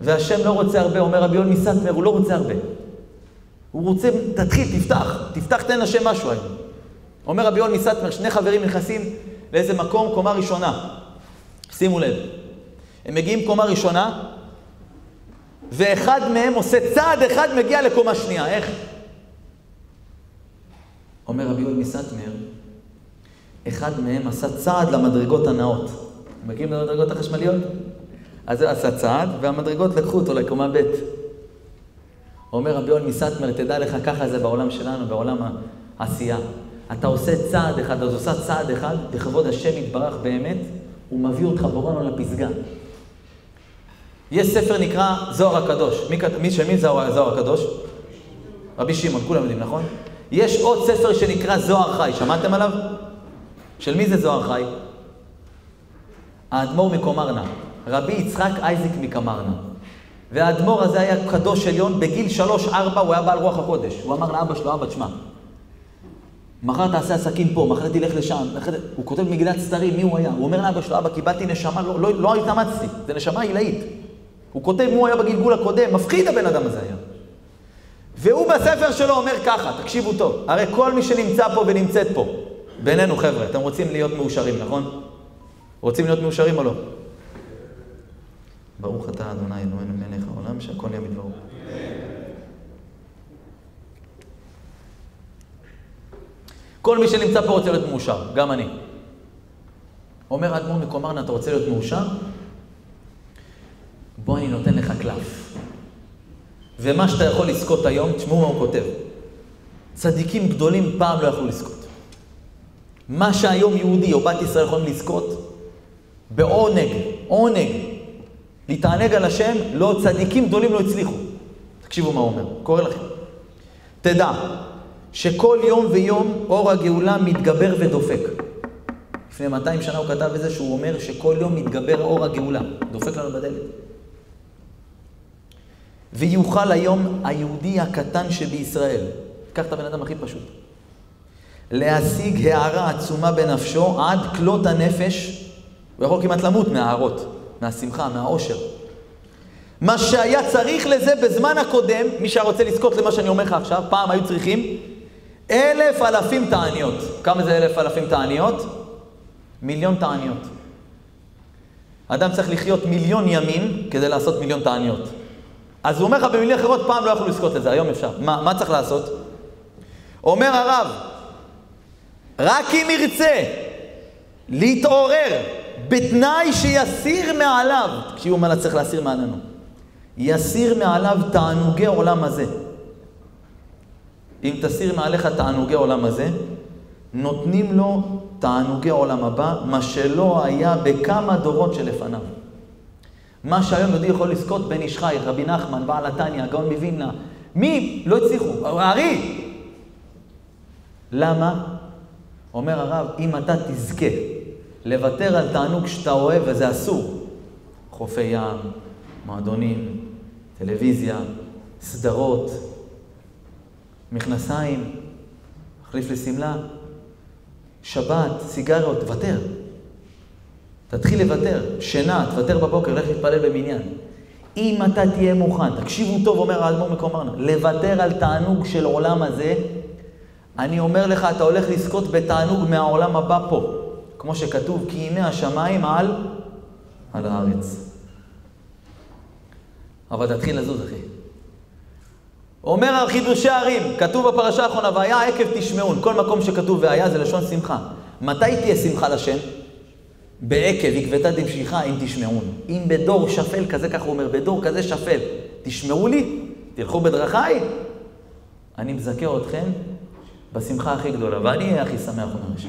והשם לא רוצה הרבה, אומר רבי יואל מסנטמר, הוא לא רוצה הרבה. הוא רוצה, תתחיל, תפתח תן השם משהו היום. אומר רבי יואל מסנטמר, שני חברים נכנסים לאיזה מקום, קומה ראשונה. שימו לב. הם מגיעים קומה ראשונה, ואחד מהם עושה צעד אחד מגיע לקומה שנייה. איך? אומר רבי יואל מסנטמר, אחד מהם עשה צעד למדרגות הנאות. מגיעים למדרגות החשמליות? אז זה עשה צעד, והמדרגות לקחו אותו לקומה ב'. אומר רבי יואל מסנטמר, תדע לך, ככה זה בעולם שלנו, בעולם העשייה. אתה עושה צעד אחד, אז עושה צעד אחד, בכבוד השם יתברך באמת, הוא מביא אותך בורנו לפסגה. יש ספר נקרא זוהר הקדוש. מי זוהר הקדוש? רבי שמעון, כולם יודעים, נכון? יש עוד ספר שנקרא זוהר חי, שמעתם עליו? של מי זה זוהר חי? האדמו"ר מקומרנה, רבי יצחק אייזיק מקומרנה. והאדמו"ר הזה היה קדוש עליון, בגיל 3-4 הוא היה בעל רוח הקודש. הוא אמר לאבא שלו, אבא, תשמע, מחר תעשה עסקים פה, מחר תלך לשם. הוא כותב מגילת סתרים, מי הוא היה? הוא אומר לאבא שלו, אבא, קיבלתי נשמה, לא התאמצתי, זה נשמה עילאית. הוא כותב מי הוא היה בגלגול הקודם, מפחיד הבן אדם הזה היה. והוא בספר שלו אומר ככה, תקשיבו טוב, הרי כל מי שנמצא פה ונמצאת פה, בינינו חבר'ה, אתם רוצים להיות מאושרים, נכון? רוצים להיות מאושרים או לא? ברוך אתה אדוני אלוהינו מלך העולם שהכל יהיה בדברו. כל מי שנמצא פה רוצה להיות מאושר, גם אני. אומר האדמו"ר מקומרנה, אתה רוצה להיות מאושר? בוא אני נותן לך קלף. ומה שאתה יכול לזכות היום, תשמעו מה הוא כותב. צדיקים גדולים פעם לא יכלו לזכות. מה שהיום יהודי או בת ישראל יכולים לזכות, בעונג, להתענג על השם, לא צדיקים גדולים לא הצליחו. תקשיבו מה הוא אומר, קורא לכם. תדע שכל יום ויום אור הגאולה מתגבר ודופק. לפני 200 שנה הוא כתב את זה שהוא אומר שכל יום מתגבר אור הגאולה, דופק לנו בדלת. ויוכל היום היהודי הקטן שבישראל, קח את הבן אדם הכי פשוט, להשיג הערה עצומה בנפשו עד כלות הנפש, הוא יכול כמעט למות מהערות, מהשמחה, מהאושר. מה שהיה צריך לזה בזמן הקודם, מי שרוצה לזכות למה שאני אומר לך עכשיו, פעם היו צריכים 1,000 תעניות. כמה זה 1,000 תעניות? 1,000,000 תעניות. אדם צריך לחיות 1,000,000 ימים כדי לעשות 1,000,000 תעניות. אז הוא אומר לך במילים אחרות, פעם לא יכולו לזכות לזה, היום אפשר. מה צריך לעשות? אומר הרב, רק אם ירצה להתעורר בתנאי שיסיר מעליו, כשהוא אומר צריך להסיר מעלינו, יסיר מעליו תענוגי עולם הזה. אם תסיר מעליך תענוגי עולם הזה, נותנים לו תענוגי עולם הבא, מה שלא היה בכמה דורות שלפניו. מה שהיום יהודי יכול לזכות בן איש חי, רבי נחמן, בעל התניא, הגאון מווילנה. מי? לא הצליחו. הארי. למה? אומר הרב, אם אתה תזכה לוותר על תענוג שאתה אוהב, וזה אסור. חופי ים, מועדונים, טלוויזיה, סדרות, מכנסיים, מחליף לסמלה, שבת, סיגריות, תוותר. תתחיל לוותר, שינה, תוותר בבוקר, לך להתפלל במניין. אם אתה תהיה מוכן, תקשיבו טוב, אומר האדמו"ר מקומרנה, לוותר על תענוג של עולם הזה, אני אומר לך, אתה הולך לזכות בתענוג מהעולם הבא פה. כמו שכתוב, כי ימי השמיים על הארץ. אבל תתחיל לזוז, אחי. אומר על חידושי הערים, כתוב בפרשה האחרונה, והיה עקב תשמעון. כל מקום שכתוב והיה זה לשון שמחה. מתי תהיה שמחה לשם? בעקב עקבתא דמשיחא אם תשמעון. אם בדור שפל כזה, כך הוא אומר, בדור כזה שפל, תשמעו לי, תלכו בדרכיי, אני מזכה אתכם בשמחה הכי גדולה, ואני אהיה הכי שמח ומרשם.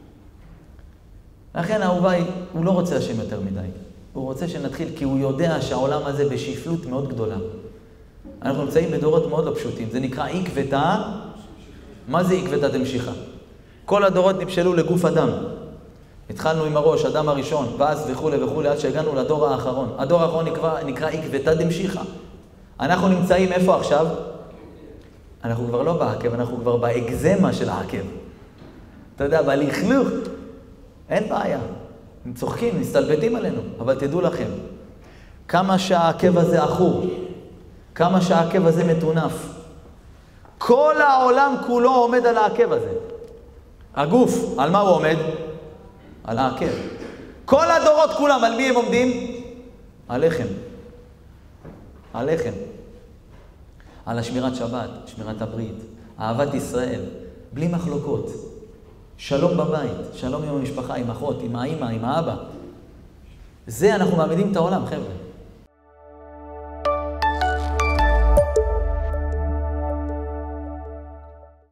לכן אהוביי, הוא לא רוצה השם יותר מדי. הוא רוצה שנתחיל, כי הוא יודע שהעולם הזה בשפלות מאוד גדולה. אנחנו נמצאים בדורות מאוד לא פשוטים. זה נקרא עקבתא. מה זה עקבתא דמשיחא? כל הדורות נפשלו לגוף אדם. התחלנו עם הראש, אדם הראשון, ואז וכו' וכו', עד שהגענו לדור האחרון. הדור האחרון נקרא עקבתא דמשיחא. אנחנו נמצאים איפה עכשיו? אנחנו כבר לא בעקב, אנחנו כבר באקזמה של העקב. אתה יודע, בלכלוך. אין בעיה. הם צוחקים, מסתלבטים עלינו. אבל תדעו לכם, כמה שהעקב הזה אחור, כמה שהעקב הזה מטונף. כל העולם כולו עומד על העקב הזה. הגוף, על מה הוא עומד? על העקב. כל הדורות כולם, על מי הם עומדים? על לחם. על לחם. על השמירת שבת, שמירת הברית, אהבת ישראל, בלי מחלוקות. שלום בבית, שלום עם המשפחה, עם אחות, עם האמא, עם האבא. זה אנחנו מעמידים את העולם, חבר'ה.